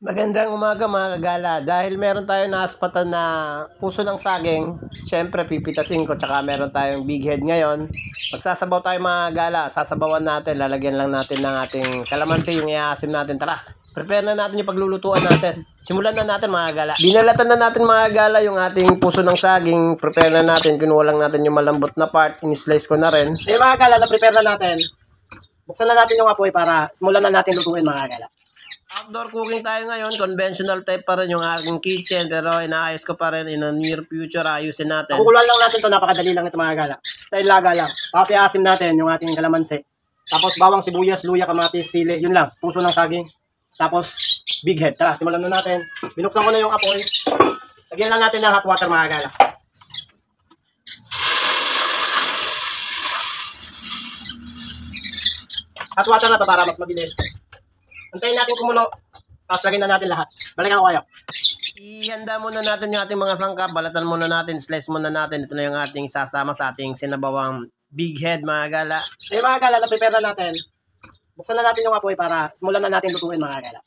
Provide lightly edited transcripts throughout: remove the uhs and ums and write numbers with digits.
Magandang umaga mga kagala. Dahil meron tayong naaspatan na puso ng saging, syempre pipitasin ko, tsaka meron tayong big head ngayon. Magsasabaw tayo mga kagala. Sasabawan natin, lalagyan lang natin ng ating kalamansi, yung iaasim natin. Tara, prepare na natin yung paglulutuan natin. Simulan na natin mga kagala. Binalatan na natin mga kagala yung ating puso ng saging. Prepare na natin, kinuha lang natin yung malambot na part. In-slice ko na rin. Eh mga kagala, na-prepare na natin. Buksan na natin yung apoy para simulan na natin lutuin mga kagala. Outdoor cooking tayo ngayon, conventional type pa rin yung aking kitchen, pero inaayos ko pa rin in a near future, ayusin natin. Pakukuluan lang natin to, napakadali lang ito mga kagala. Style laga lang. Tapos iasim natin yung ating kalamansi. Tapos bawang sibuyas, luya, kamatis, sili, yun lang, puso ng saging. Tapos big head. Tara, simulan na natin. Binuksan ko na yung apoy. Lagyan lang natin ng hot water mga kagala. Hot water na to para mas mabilis. Antayin natin kumulo. Tapos lagyan na natin lahat. Balikan ko kayo. Ihanda muna natin yung ating mga sangkap. Balatan muna natin, slice muna natin. Ito na yung ating sasama sa ating sinabawang big head mga gala. Eh mga gala, na-prepare na natin. Buksan na natin yung apoy para simulan na natin lutuin mga gala.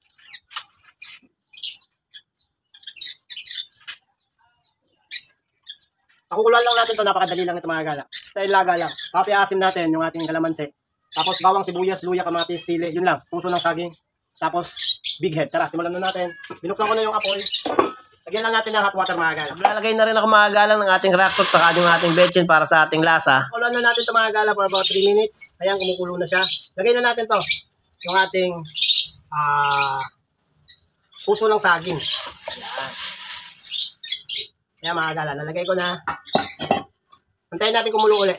Pakukuluan lang natin to, napakadali lang ito mga gala. Style laga lang. Tapos iasim natin yung ating kalamansi. Tapos bawang sibuyas, luya, kamatis, sili, yun lang, puso ng saging. Tapos big head. Tara, simulan na natin. Binuksan ko na yung apoy. Lagyan lang natin ng hot water mga gala. Lalagay na rin ako mga gala ng ating rock top saka yung ating bechin para sa ating lasa. Kuluan na natin ito mga gala for about 3 minutes. Ayan, kumukulo na siya. Lagay na natin to. Yung ating puso ng saging. Ayan. Ayan mga gala, nalagay ko na. Antayin natin kumulo ulit.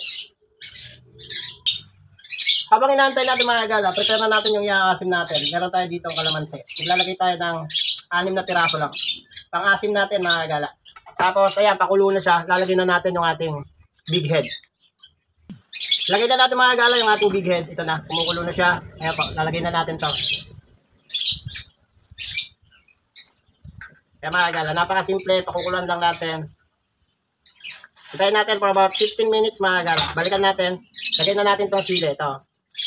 Habang inaantay natin mga gala, prepare na natin yung iaasim natin. Meron tayo dito ang kalamansi. Maglalagay tayo ng 6 na piraso lang. Pang-asim natin mga gala. Tapos ayan, pakulo na siya. Lalagyan na natin yung ating big head. Lagay na natin mga gala yung ating big head. Ito na, kumukulo na siya. Ayan po, lalagay na natin to. Ayan mga gala, napakasimple. Pakukuluan lang natin. Hintayin natin for about 15 minutes mga gala. Balikan natin. Lagyan na natin tong sili. Ito.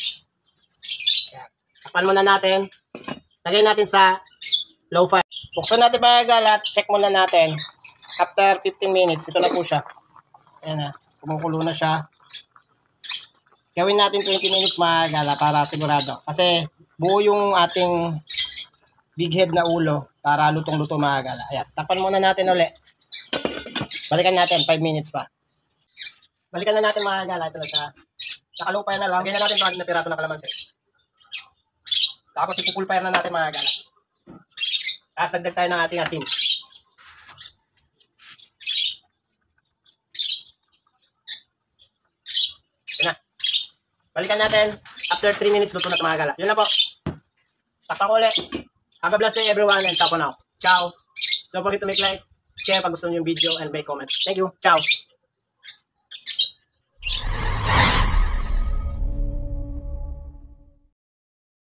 Tapan muna natin. Lagyan natin sa low fire. Buksan natin mga gala. Check muna natin. After 15 minutes, ito na po siya. Ayan na. Kumukulo na siya. Gawin natin 20 minutes mga gala para sigurado. Kasi buo yung ating big head na ulo para lutong-luto mga gala. Ayan. Tapan muna natin ulit. Balikan natin. 5 minutes pa. Balikan na natin mga gala. Ito na siya. Nakalupay na lang. Lagyan na natin ito na piraso ng kalamansi. Tapos ipupulpire na natin mga gala. Tapos dagdag tayo ng ating asin. Yun na. Balikan natin. After 3 minutes, luto na ito mga gala. Yun na po. Takpan ko ulit. Have a blessed day everyone and ciao for now. Ciao. Don't forget to make like, share pag gusto nyo yung video and make comment. Thank you. Ciao.